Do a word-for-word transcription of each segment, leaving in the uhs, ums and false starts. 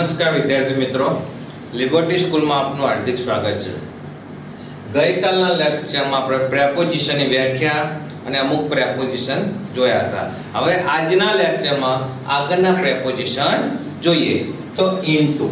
नमस्कार विद्यार्थी मित्रों, लिबर्टी स्कूल में आपનું हार्दिक स्वागत છે। ગઈકાલના લેક્ચરમાં આપણે પ્રેપોઝિશનની વ્યાખ્યા અને અમુક પ્રેપોઝિશન જોયા હતા। હવે આજના લેક્ચરમાં આગળના પ્રેપોઝિશન જોઈએ તો ઇનટુ।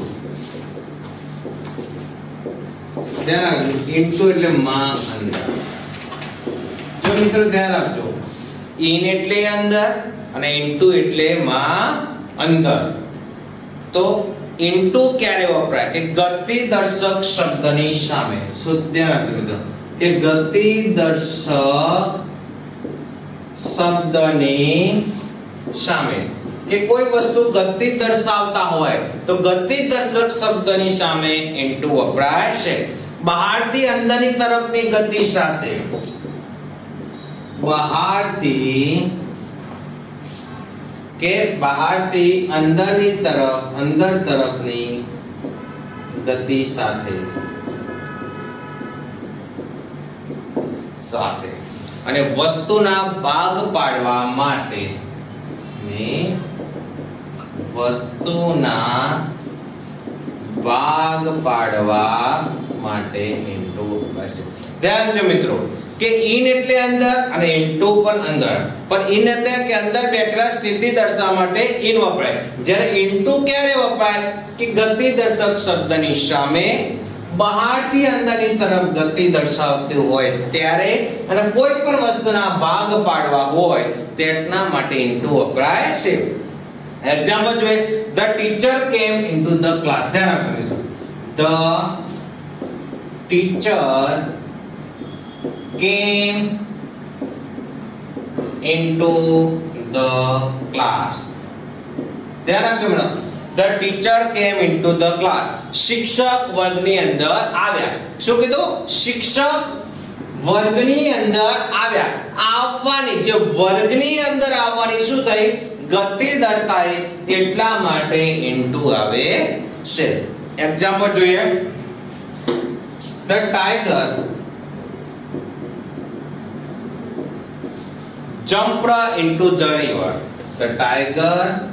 ध्यान રાખજો, ઇનટુ એટલે માં અંદર। જો મિત્રો ध्यान રાખજો, ઇન એટલે અંદર અને ઇનટુ એટલે માં અંદર। तो इनटू क्यारे वपराय के गति दर्शक शब्दनी सामे। शुद्ध રાખજો મિત્રો કે ગતિ દર્શક શબ્દની સામે કે કોઈ વસ્તુ ગતિ દર્શાવતા હોય તો ગતિ દર્શક શબ્દની સામે ઇનટુ વપરાય છે। બહારથી અંદરની તરફની ગતિ સાથે બહારથી के बाहर थी अंदर नी तरफ अंदर तरफ नी गति साथे साथे अने वस्तुना भाग पाडवा माटे ने वस्तुना भाग पाडवा माटे इनटू वपराय। ध्यान जो मित्रों के इन એટલે અંદર અને ઇનટુ પણ અંદર, પણ ઇન અંદર કે અંદર બેઠેલા સ્થિતિ દર્શાવવા માટે ઇન વપરાય। જ્યારે ઇનટુ ક્યારે વપરાય કે ગતિ દર્શક શબ્દની સામે બહારથી અંદરની તરફ ગતિ દર્શાવતી હોય ત્યારે અને કોઈ પણ વસ્તુના ભાગ પાડવા હોય તેટના માટે ઇનટુ વપરાય છે। એક્ઝામ્પલ જોઈએ, the teacher came into the class. ધ્યાન રાખજો, the teacher came into the class। ध्यान રાખજો madam, the teacher came into the class। શિક્ષક વર્ગની અંદર આવ્યા। શું કીધું? શિક્ષક વર્ગની અંદર આવ્યા। આવવાની જે વર્ગની અંદર આવવાની શું થઈ? ગતિ દર્શાય એટલા માટે ઇનટુ આવે છે। એક્ઝામ્પલ જોઈએ, the tiger jumped into the river। The tiger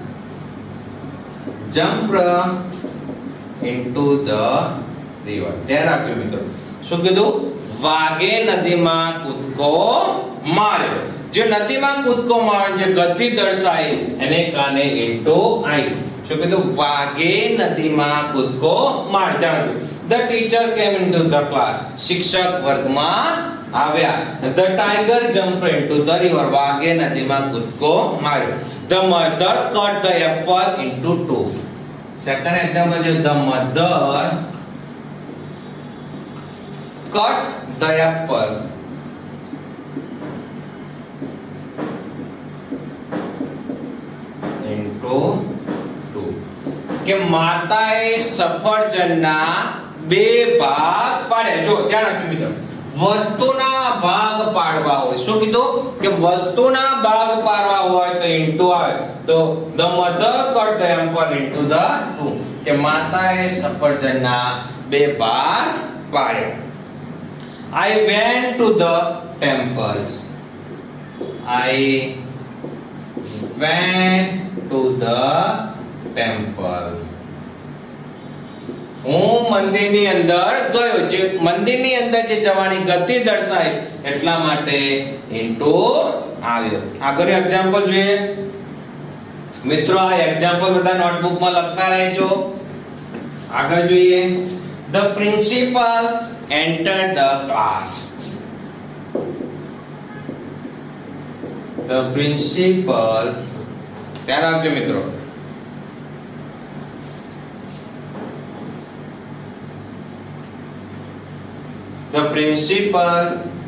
jumped into the river। ध्यान રાખજો મિત્રો, શું કીધું? વાઘે નદીમાં કૂદકો માર્યો। જે નદીમાં કૂદકો માર્યો જે ગતિ દર્શાય એને કાને ઇનટુ આવી। શું કીધું? વાઘે નદીમાં કૂદકો માર્યો। ध्यान રાખજો, the teacher came into the class। શિક્ષક વર્ગમાં આવ્યા। the tiger jumped into the river। વાઘે નદીમાં કૂદકો માર્યો। the mother cut the apple into two। Second example છે, the mother cut the apple into two। કે માતાએ સફરજનના બે ભાગ પાડ્યા। જો ધ્યાન રાખજો મિત્રો, વસ્તુના ભાગ પાડવા હોય, શું કીધું કે વસ્તુના ભાગ પાડવા હોય તો ઇનટુ આવે। તો the mother cut the apple into the two। કે માતાએ સફરજનના બે ભાગ પાડ્યા। I went to the temples। I went to the temple। હું મંદિરની અંદર ગયો। જે મંદિરની અંદર જે જવાની ગતિ દર્શાય એટલા માટે ઇનટુ આવ્યો। આગળ એક્ઝામ્પલ જોઈએ મિત્રો, આ એક્ઝામ્પલ બધા નોટબુકમાં લખતા રહેજો। આગળ જોઈએ, the principal entered the class। the principal ध्यान રાખજો મિત્રો, the principal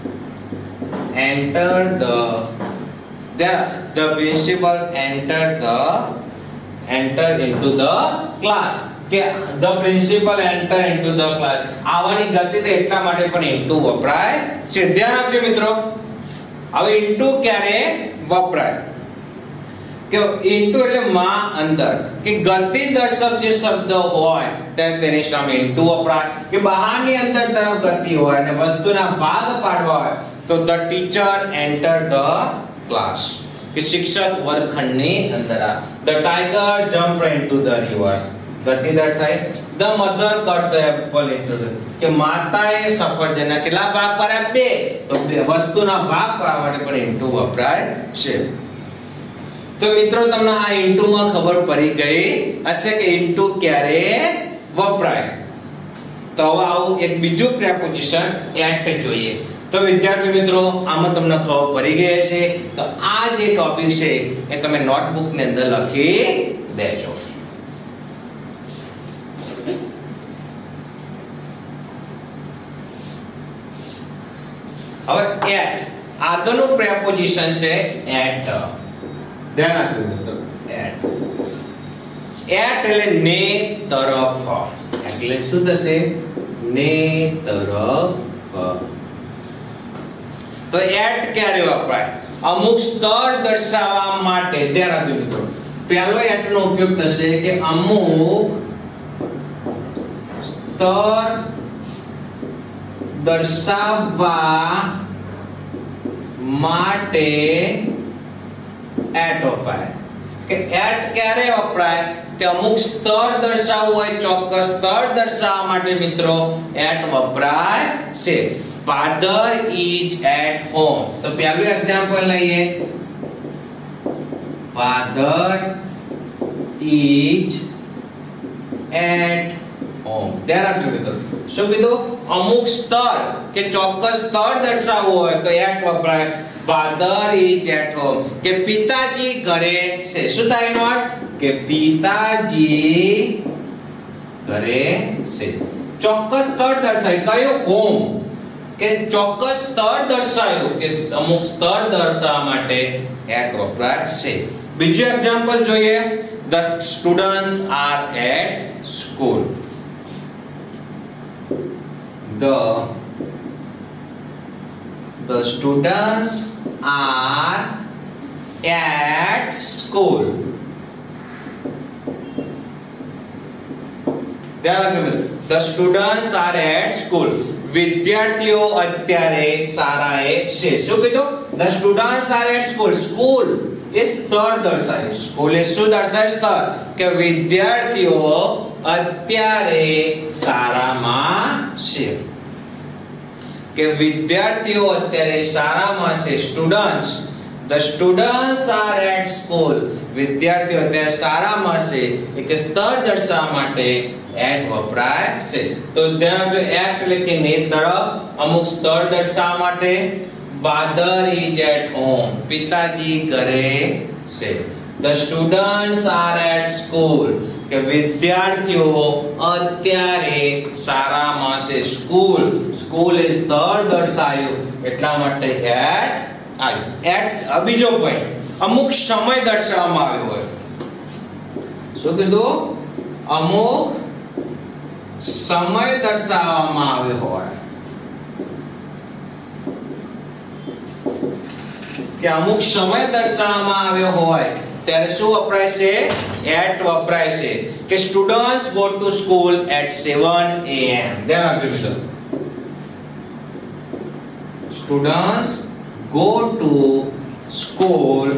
entered the the the principal entered the enter into the class। કે the principal enter into the class આવવાની ગતિ તો એટલા માટે પણ ઇનટુ વપરાય છે। ધ્યાન રાખજો મિત્રો, હવે ઇનટુ ક્યારે વપરાય કે ઇનટુ એટલે માં અંદર કે ગતિ દર્શક જે શબ્દ હોય તેની સામે ઇનટુ વપરાય। કે બહારની અંદર તરફ ગતિ હોય અને વસ્તુના ભાગ પાડવા હોય તો the teacher entered the class। કે શિક્ષક વર્ગખંડની અંદર આ the tiger jumped into the river। ગતિ દર્શાય. The mother cut the apple into કે માતાએ સફરજનના કેટલા ભાગ પાડ્યા? બે. તો બે વસ્તુના ભાગ પાડવા માટે પણ ઇન્ટુ વપરાય છે. તો મિત્રો તમને આ ઇન્ટુ માં ખબર પડી ગઈ હશે કે ઇન્ટુ ક્યારે વપરાય. તો હવે આવું એક બીજું પ્રેપોઝિશન એટ જોઈએ. તો વિદ્યાર્થી મિત્રો આમાં તમને ખબર પડી ગઈ હશે. તો આ જે ટોપિક છે એ તમે નોટબુક ની અંદર લખી દેજો. હવે એટ આગળનું પ્રેપોઝિશન છે એટ. ધ્યાન આપજો મિત્રો. એટ એટ એટલે ને તરફ. એટલે શું થશે? ને તરફ. તો એટ ક્યારે વપરાય? અમુક સ્તર દર્શાવવા માટે. ધ્યાન આપજો મિત્રો. પહેલો એટ નો ઉપયોગ થશે કે અમુક સ્તર દર્શાવવા માટે એટ વપરાય. કે એટ ક્યારે વપરાય? કે અમુક સ્તર દર્શાવવું હોય, ચોક્કસ સ્તર દર્શાવવા માટે મિત્રો એટ વપરાય છે. father is at home. તો પહેલું એક્ઝામ્પલ લઈએ. father is at home. ધ્યાન રાખજો મિત્રો. શું કીધું? અમુક સ્તર કે ચોક્કસ સ્તર દર્શાવવું હોય તો એટ વપરાય. father is at home. કે પિતાજી ઘરે છે. શું થાય એનો અર્થ? કે પિતાજી ઘરે છે. ચોક્કસ સ્તર દર્શાય. કયો? હોમ. કે ચોક્કસ સ્તર દર્શાવ્યું કે અમુક સ્તર દર્શાવવા માટે એટ વપરાય છે. બીજું એક્ઝામ્પલ જોઈએ. the students are at school. the the students are at school. The students are at school. વિદ્યાર્થીઓ અત્યારે શાળાએ છે. શું કીધું? The students are at school. School એ સ્તર દર્શાવે. સ્કૂલ એ શું દર્શાવે? સ્તર. કે વિદ્યાર્થીઓ અત્યારે શાળામાં છે. કે વિદ્યાર્થીઓ અત્યારે શાળામાં છે. Students. The students are at school. વિદ્યાર્થીઓ અત્યારે શાળામાં છે. એક સ્તર દર્શાવવા માટે એટ વપરાય છે. તો ધ્યાન રાખજો. એટ એટલે કે ને તરફ, અમુક સ્તર દર્શાવવા માટે. father is at home. પિતાજી ઘરે છે. the students are at school. કે વિદ્યાર્થીઓ અત્યારે શાળામાં છે. સ્કૂલ સ્કૂલ એ સ્તર દર્શાવ્યું એટલા માટે એટ આવ્યું. એટ બીજો પોઈન્ટ. અમુક સમય દર્શાવવામાં આવ્યો હોય. શું કીધું? અમુક સમય દર્શાવવામાં આવ્યો હોય. કે અમુક સમય દર્શાવવામાં આવ્યો હોય ત્યારે શું વપરાય છે? એટ વપરાય છે. કે students go to school at seven a m. ધ્યાન રાખજો મિત્રો. Students go to school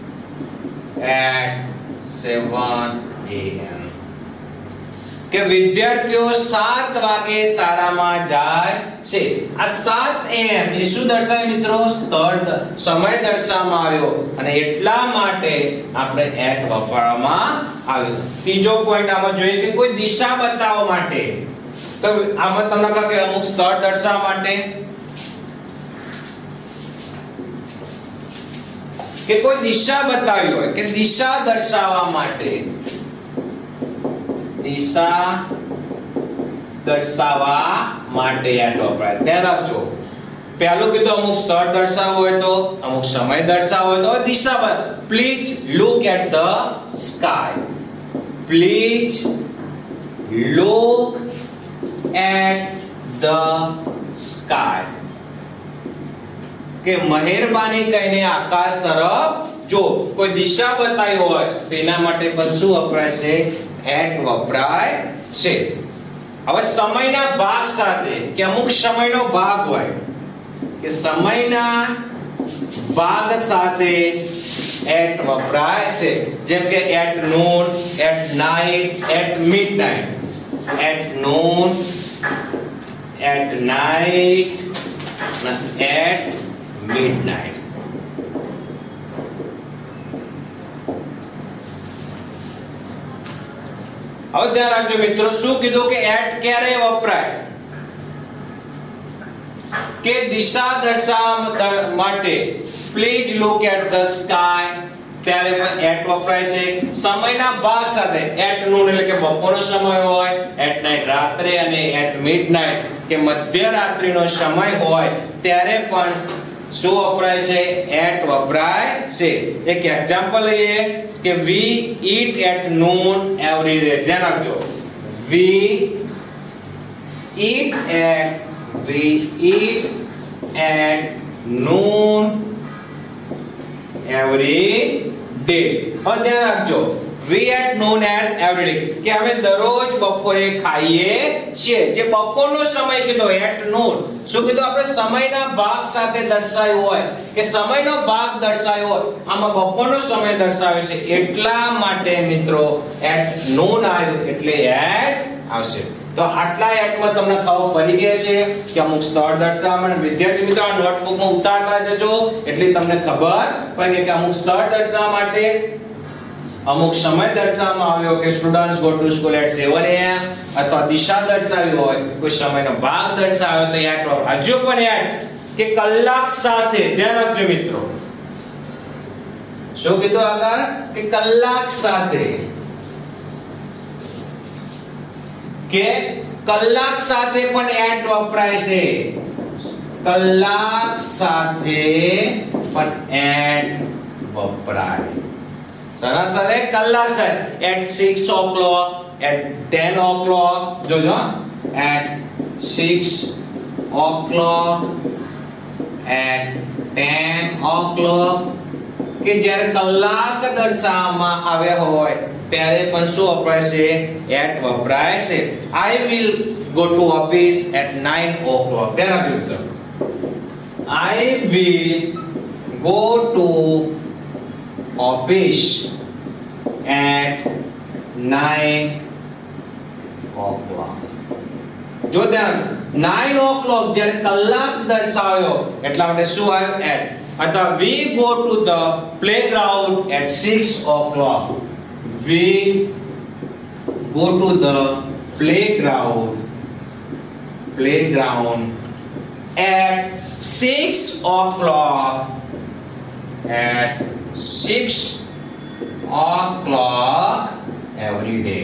at seven a m. કે વિદ્યાર્થીઓ સાત વાગે શાળામાં જાય છે. આ સાત a m એ શું દર્શાવે મિત્રો? સ્તર સમય દર્શાવવામાં આવ્યો અને એટલા માટે આપણે એટ વાપરવામાં આવ્યું. ત્રીજો પોઈન્ટ આમાં જોઈએ કે કોઈ દિશા બતાવવા માટે. તો આમાં તમને કહે કે અમુક સ્તર દર્શાવવા માટે કે કોઈ દિશા બતાવી હોય કે દિશા દર્શાવવા માટે. દિશા દર્શાવવા માટે એટ વપરાય. ધ્યાન રાખજો. પહેલું કીધું અમુક સ્તર દર્શાવવું હોય તો, અમુક સમય દર્શાવવો હોય તો દિશા. Please look at the sky. Please look at the sky. કે મહેરબાની કરીને આકાશ તરફ જો. કોઈ દિશા બતાવી હોય તો એના માટે પણ શું વપરાય છે? એટ વપરાય છે. હવે સમયના ભાગ સાથે કે અમુક સમયનો ભાગ હોય કે સમયના ભાગ સાથે એટ વપરાય છે. જેમ કે at noon, at night, at midnight. At noon, at night, at midnight. હવે ધ્યાન રાખજો મિત્રો, શું કીધું કે એટ ક્યારે વપરાય? કે દિશા દર્શાવવા માટે please look at the sky, ત્યારે પણ એટ વપરાય છે. સમયના ભાગ સાથે એટ નૂન એટલે કે બપોરનો સમય હોય, એટ નાઇટ રાત્રે, અને એટ મિડનાઇટ કે મધ્યરાત્રિનો સમય હોય ત્યારે પણ શું વપરાય છે? એટ વપરાય છે. એક એક્ઝામ્પલ લઈએ કે we eat at noon every day. ધ્યાન રાખજો, we eat at we eat at noon every day. હવે ધ્યાન રાખજો, we at noon at every day કે અમે દરરોજ બપોરે ખાઈએ છીએ. જે બપોરનો સમય કીધો at noon, શું કીધું? આપણે સમયના ભાગ સાથે દર્શાવ્યું હોય કે સમયનો ભાગ દર્શાવ્યો હોય, આમાં બપોરનો સમય દર્શાવે છે એટલા માટે મિત્રો at noon આવ્યું એટલે at આવશે. તો આટલા એટમાં તમને ખબર પડી ગઈ છે કે અમુક સ્થળ દર્શાવવા માટે. વિદ્યાર્થી મિત્રો આ નોટબુકમાં ઉતારતા જજો એટલે તમને ખબર પડે કે અમુક સ્થળ દર્શાવવા માટે અમુક સમય દર્શાવવામાં આવ્યો કે students go to school at seven a m, અથવા દિશા દર્શાવી હોય, કોઈ સમયનો ભાગ દર્શાવ્યો તો એટ. હજુ પણ એટ કે કલાક સાથે. ધ્યાન રાખજો મિત્રો, શું કીધું આગળ? કે કલાક સાથે, કે કલાક સાથે પણ એટ વપરાય છે. કલાક સાથે પણ એટ વપરાય. સરસ. અરે કલાક સાથે eight six o'clock, at ten o'clock, જોજો, eight six o'clock, at ten o'clock કે જ્યારે કલાક દર્શાવવામાં આવ્યા હોય ત્યારે પણ શું વપરાય છે? એટ વપરાય છે. I will go to office at nine o'clock. ધ્યાન રાખજો મિત્રો, I will go to office at nine o'clock. જો ધ્યાન, nine o'clock જ્યારે કલાક દર્શાવ્યો એટલા માટે શું આવ્યું? એટ. અથવા we go to the playground at six o'clock. We go to the playground playground at six o'clock at six o'clock every day.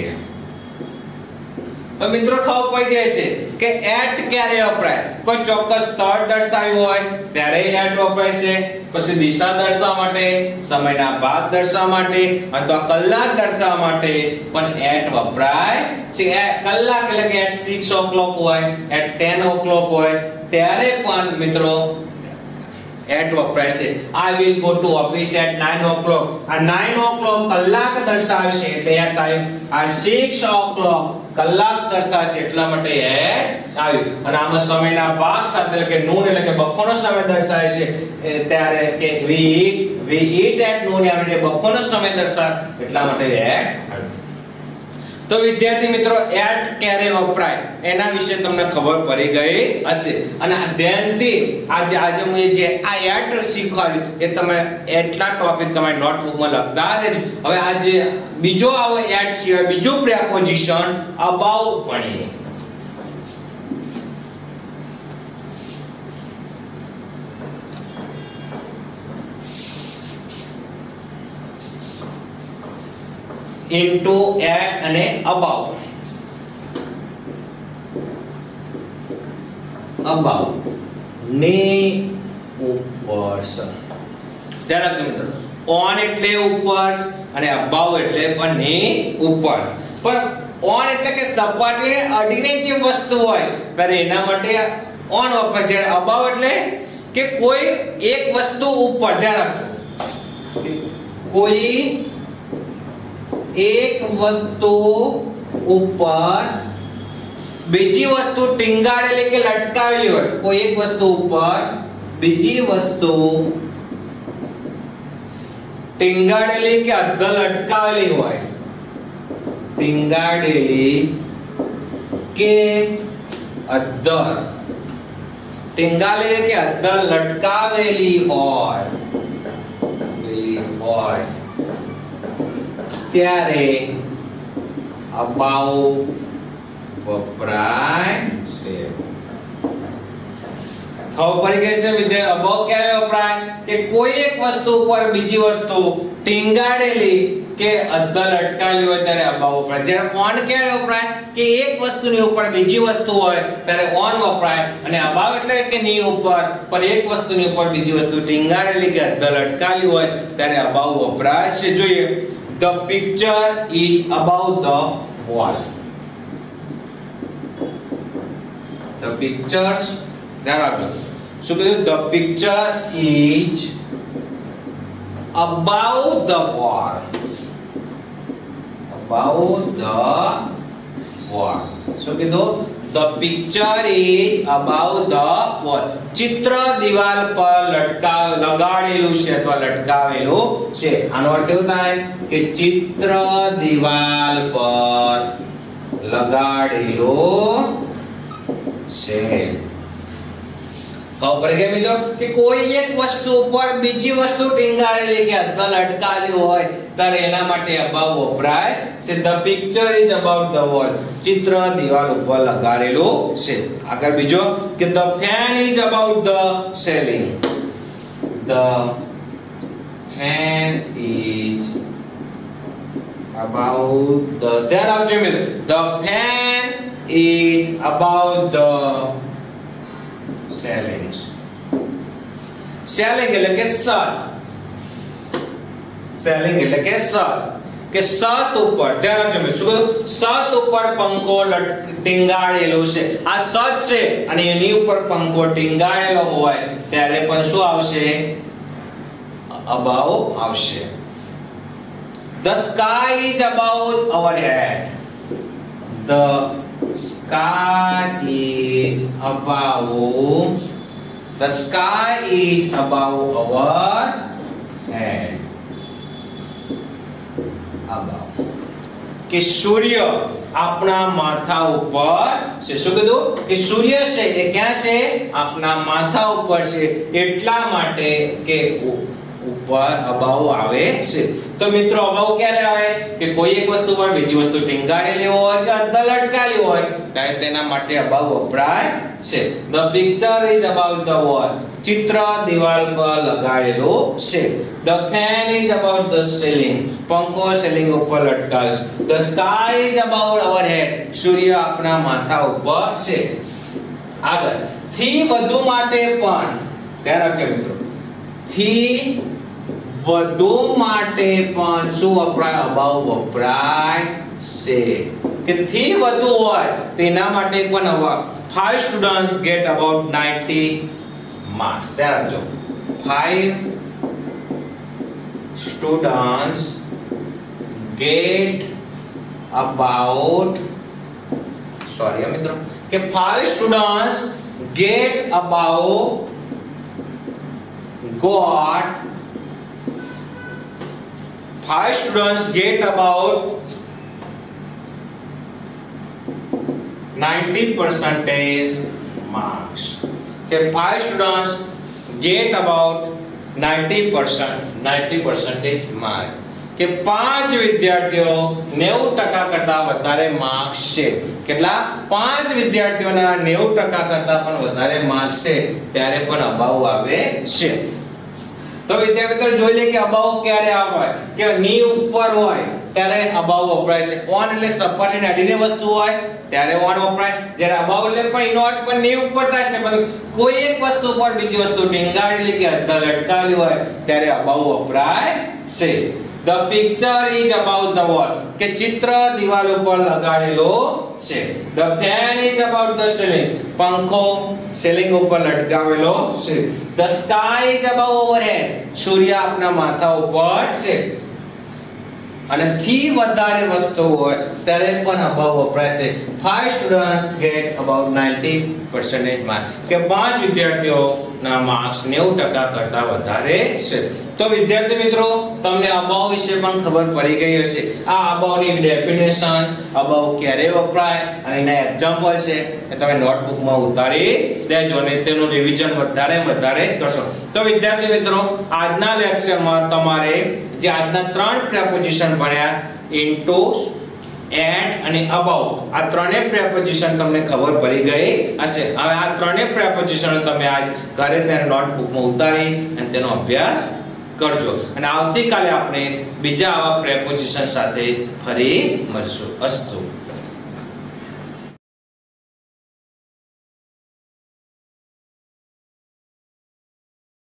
તો મિત્રો ખબર પડી જાય છે કે એટ ક્યારે વપરાય. કોઈ ચોક્કસ સ્થળ દર્શાવ્યું હોય ત્યારે એટ વપરાય છે. પછી દિશા દર્શાવવા માટે, સમયના ભાગ દર્શાવવા માટે અથવા કલાક દર્શાવવા માટે પણ એટ વપરાય છે. કલાક એટલે કે એટ સિક્સ o'clock હોય, એટ ટેન o'clock હોય ત્યારે પણ મિત્રો એટ વપરાય છે. I will go to office at nine o'clock. આ nine o'clock કલાક દર્શાવે છે એટલે એટ આવ્યું. આ six o'clock કલાક દર્શાવે છે એટલા માટે એટ આવ્યું. અને આમાં સમયના ભાગ સાથે એટલે કે નૂન એટલે કે બપોરનો સમય દર્શાવે છે ત્યારે કે we eat we eat at noon એટલે બપોરનો સમય દર્શાવે એટલા માટે એટ આવ્યું. તો વિદ્યાર્થી મિત્રો એટ ક્યારે વપરાય એના વિશે તમને ખબર પડી ગઈ હશે. અને ધ્યાનથી આજે આજે હું જે આ એટ શીખવાડ્યું એ તમે એટલા ટોપિક તમારી નોટબુકમાં લખતા રહેજો. હવે આજે બીજો આવો એટ સિવાય બીજો પ્રેપોઝિશન અબાઉટ ભણીએ. into at અને about. about ની ઉપર. ધ્યાન રાખજો મિત્રો, on એટલે ઉપર અને above એટલે પણ ની ઉપર. પણ on એટલે કે સપાટીને અડીને જે વસ્તુ હોય ત્યારે એના માટે on વપરાય છે. above એટલે કે કોઈ એક વસ્તુ ઉપર. ધ્યાન રાખજો, કોઈ એક વસ્તુ ઉપર બીજી વસ્તુ ટીંગાડેલી કે લટકાવેલી હોય. કોઈ એક વસ્તુ ઉપર બીજી વસ્તુ ટીંગાડેલી કે અદ્ધર લટકાવેલી હોય, ટીંગાડેલી કે અદ્ધર ટીંગાડેલી કે અદ્ધર લટકાવેલી હોય હોય ત્યારે અબાઉ વપરાય છે. ખબર પડી ગઈ છે વિદ્યાર્થી? અબાઉ ક્યારે વપરાય કે કોઈ એક વસ્તુ ઉપર બીજી વસ્તુ ટીંગાડેલી કે અદ્ધર લટકાવેલી હોય ત્યારે અબાઉ વપરાય. જ્યારે ઓન ક્યારે વપરાય કે એક વસ્તુની ઉપર બીજી વસ્તુ હોય ત્યારે ઓન વપરાય, અને અબાઉ એટલે કે ની ઉપર પર એક વસ્તુની ઉપર બીજી વસ્તુ ટીંગાડેલી કે અદ્ધર લટકાવેલી હોય ત્યારે અબાઉ વપરાય છે. જોઈએ, the picture is above the wall. The pictures, ધ્યાન રાખજો શું કીધું? The picture is above the wall. Above the wall. શું કીધું? The picture is above the wall. ચિત્ર દિવાલ પર લટકાવ લગાડેલું છે અથવા લટકાવેલું છે. આનો અર્થ એવું થાય કે ચિત્ર દિવાલ પર લગાડેલું છે. ખબર પડી ગઈ મિત્રો કે કોઈ એક વસ્તુ ઉપર બીજી વસ્તુ ટીંગાડેલી કે અદ્ધર લટકાવેલી હોય ત્યારે એના માટે અબાઉ વપરાય છે. The picture is above the wall. ચિત્ર દિવાલ ઉપર લગાડેલું છે. આગળ બીજો કે the fan is above the ceiling. The fan is above the, ધ્યાન આપજો મિત્રો, the fan is above the ceiling. ceiling એટલે કે છત. ceiling એટલે કે છત, કે છત ઉપર, ધ્યાન રાખજો મિત્રો, શું કહ્યું? છત ઉપર પંખો ટીંગાડેલો છે. આ છત છે અને એની ઉપર પંખો ટીંગાડેલો હોય ત્યારે પણ શું આવશે? અબાઉ આવશે. The sky is above our head. The sky is above the sky is above our head. Above. કે સૂર્ય આપણા માથા ઉપર છે. શું કીધું? કે સૂર્ય છે એ ક્યાં છે? આપણા માથા ઉપર છે, એટલા માટે કે ઉપર અબાઉ આવે છે. તો મિત્રો અબાઉ ક્યારે આવે કે કોઈ એક વસ્તુ પર બીજી વસ્તુ ટીંગાડેલી હોય કે અદ્ધર લટકાવેલી હોય ત્યારે તેના માટે અબાઉ વપરાય છે. The picture is above the wall. ચિત્ર દિવાલ પર લગાડેલો છે. The fan is above the ceiling. પંખો સીલિંગ ઉપર લટકાશે. The sky is above our head. સૂર્ય આપણા માથા ઉપર છે. આગળ થી વધુ માટે પણ ધ્યાન રાખજો મિત્રો, થી વધુ માટે પણ શું વપરાય? અબાઉ વપરાય છે. કે થી વધુ હોય તેના માટે પણ above. five students get about ninety marks. ધ્યાન રાખજો, five students get about sorry મિત્રો કે five students get about got five students get about ninety percentage marks. Okay, five students get about ninety percent ninety percentage mark. કે પાંચ વિદ્યાર્થીઓ નેવું ટકા કરતા વધારે માર્ક્સ છે. કેટલા? પાંચ વિદ્યાર્થીઓના નેવું ટકા કરતા પણ વધારે માર્ક્સ છે ત્યારે પણ અબાઉ આવે છે. તો વિદ્યાર્થી મિત્રો જોઈ લે કે અબાઉ ક્યારે આવે કે ની ઉપર હોય ત્યારે અબાઉ વપરાય છે. ઓન એટલે સપાટીને અડીને વસ્તુ હોય ત્યારે ઓન વપરાય. જ્યારે અબાઉ એટલે પણ એનો અર્થ પણ ની ઉપર થાય છે, મતલબ કોઈ એક વસ્તુ પર બીજી વસ્તુ ટીંગાડેલી કે અદ્ધર લટકાવેલી હોય ત્યારે અબાઉ વપરાય છે. The picture is above the wall. કે ચિત્ર દિવાલ ઉપર લગાડેલો છે. The fan is above the ceiling. પંખો સીલિંગ ઉપર લટકાવેલો છે. The sky is above our head. સૂર્ય આપણા માથા ઉપર છે. અને થી વધારે વસ્તુ હોય ત્યારે પણ અબાઉ વપરાય છે. Five students get about ninety percentage mark કે પાંચ વિદ્યાર્થીઓના માર્ક્સ નેવું ટકા કરતા વધારે છે. તો વિદ્યાર્થી મિત્રો તમને અબાઉ વિશે પણ ખબર પડી ગઈ હશે. આ અબાઉની ડેફિનેશન, અબાઉ ક્યારે વપરાય અને એના એક્ઝામ્પલ છે એ તમે નોટબુકમાં ઉતારી દેજો અને તેનું રિવિઝન વધારે વધારે કરશો. તો વિદ્યાર્થી મિત્રો આજના લેક્ચરમાં તમારે જે આજના ત્રણ પ્રેપોઝિશન ભણ્યા ઇન્ટુ, એન્ડ અને અબાઉટ, આ ત્રણેય પ્રેપોઝિશન તમને ખબર પડી ગઈ હશે. હવે આ ત્રણેય પ્રેપોઝિશન તમે આજ ઘરે તેના નોટબુકમાં ઉતારી અને તેનો અભ્યાસ કરજો અને આવતીકાલે આપણે બીજા આવા પ્રેપોઝિશન સાથે ફરી મળશું. અસ્તુ.